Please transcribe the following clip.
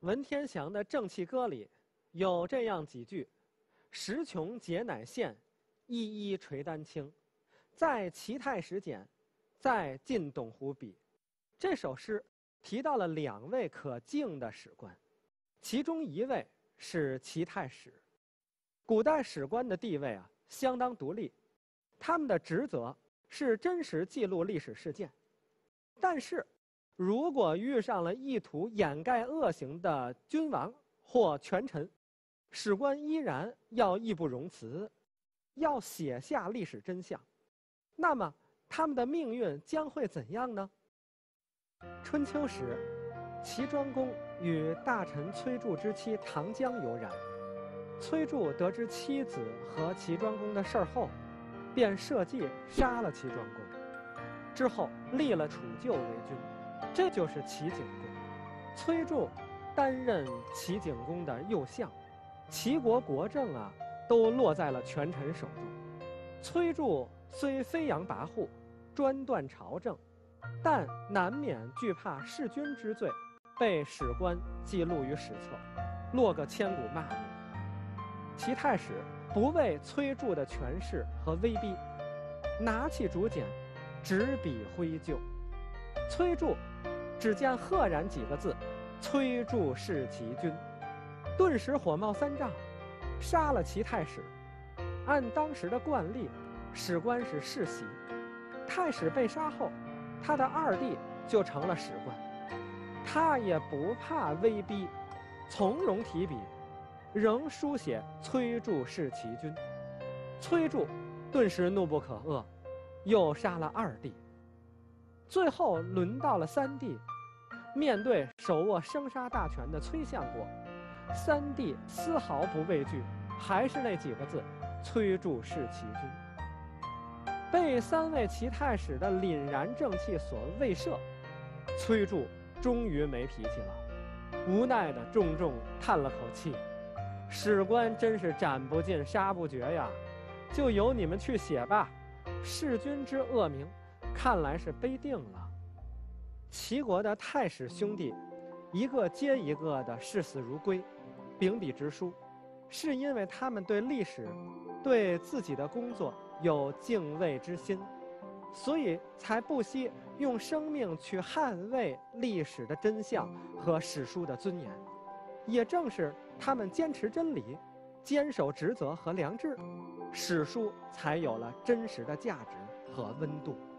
文天祥的《正气歌》里有这样几句：“时穷节乃现，一一垂丹青。在齐太史简，在晋董狐比。”这首诗提到了2位可敬的史官，其中一位是齐太史。古代史官的地位相当独立，他们的职责是真实记录历史事件。但是，如果遇上了意图掩盖恶行的君王或权臣，史官依然要义不容辞，要写下历史真相。那么，他们的命运将会怎样呢？春秋时，齐庄公与大臣崔杼之妻唐姜有染。崔杼得知妻子和齐庄公的事儿后，便设计杀了齐庄公，之后立了楚臼为君，这就是齐景公。崔杼担任齐景公的右相，齐国国政都落在了权臣手中。崔杼虽飞扬跋扈，专断朝政，但难免惧怕弑君之罪，被史官记录于史册，落个千古骂名。齐太史不畏崔杼的权势和威逼，拿起竹简，执笔挥就。崔杼只见赫然几个字：“崔杼弑齐君”，顿时火冒三丈，杀了齐太史。按当时的惯例，史官是世袭，太史被杀后，他的二弟就成了史官，他也不怕威逼，从容提笔，仍书写崔杼弑齐君。崔杼顿时怒不可遏，又杀了二弟。最后轮到了三弟，面对手握生杀大权的崔相国，三弟丝毫不畏惧，还是那几个字：“崔杼弑齐君”。被3位齐太史的凛然正气所威慑，崔杼终于没脾气了，无奈地重重叹了口气：“史官真是斩不尽杀不绝呀，就由你们去写吧。弑君之恶名，看来是背定了。”齐国的太史兄弟，一个接一个的视死如归，秉笔直书，是因为他们对历史、对自己的工作有敬畏之心，所以才不惜用生命去捍卫历史的真相和史书的尊严。也正是他们坚持真理，坚守职责和良知，史书才有了真实的价值和温度。